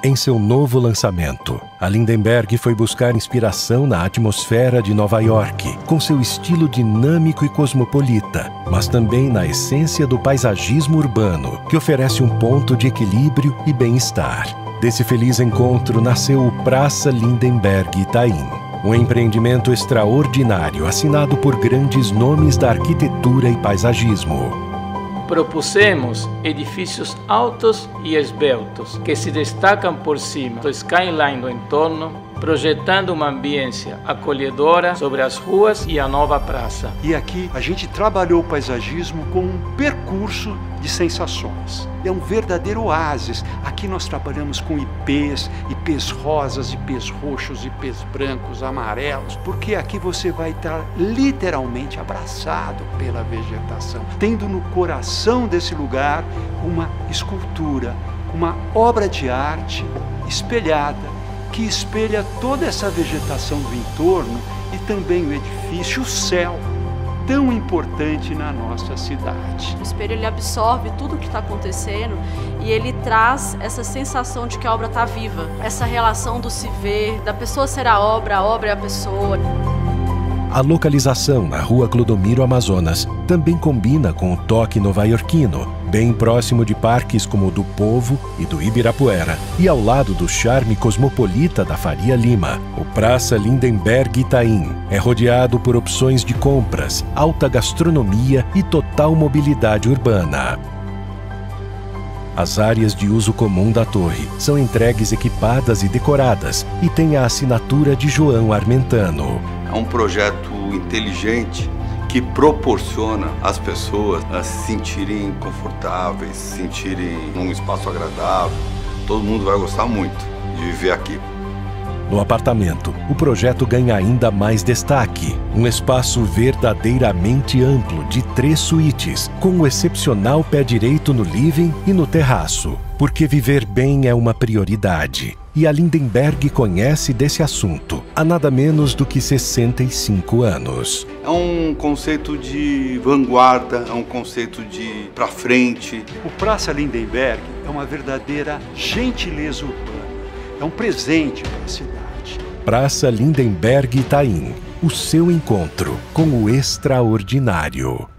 Em seu novo lançamento, a Lindenberg foi buscar inspiração na atmosfera de Nova York, com seu estilo dinâmico e cosmopolita, mas também na essência do paisagismo urbano, que oferece um ponto de equilíbrio e bem-estar. Desse feliz encontro nasceu o Praça Lindenberg Itaim, um empreendimento extraordinário assinado por grandes nomes da arquitetura e paisagismo. Propusemos edifícios altos e esbeltos, que se destacam por cima do skyline do entorno, projetando uma ambiência acolhedora sobre as ruas e a nova praça. E aqui a gente trabalhou o paisagismo com um percurso de sensações. É um verdadeiro oásis. Aqui nós trabalhamos com ipês rosas, ipês roxos, ipês brancos, amarelos, porque aqui você vai estar literalmente abraçado pela vegetação, tendo no coração desse lugar uma escultura, uma obra de arte espelhada, que espelha toda essa vegetação do entorno e também o edifício, o céu, tão importante na nossa cidade. O espelho ele absorve tudo o que está acontecendo e ele traz essa sensação de que a obra está viva. Essa relação do se ver, da pessoa ser a obra é a pessoa. A localização na Rua Clodomiro Amazonas também combina com o toque novaiorquino, bem próximo de parques como o do Povo e do Ibirapuera, e ao lado do charme cosmopolita da Faria Lima. O Praça Lindenberg Itaim é rodeado por opções de compras, alta gastronomia e total mobilidade urbana. As áreas de uso comum da torre são entregues equipadas e decoradas e têm a assinatura de João Armentano. É um projeto inteligente que proporciona às pessoas a se sentirem confortáveis, se sentirem num espaço agradável. Todo mundo vai gostar muito de viver aqui. No apartamento, o projeto ganha ainda mais destaque. Um espaço verdadeiramente amplo de 3 suítes, com um excepcional pé direito no living e no terraço. Porque viver bem é uma prioridade. E a Lindenberg conhece desse assunto há nada menos do que 65 anos. É um conceito de vanguarda, é um conceito de pra frente. O Praça Lindenberg é uma verdadeira gentileza urbana. É um presente para a cidade. Praça Lindenberg Itaim, o seu encontro com o extraordinário.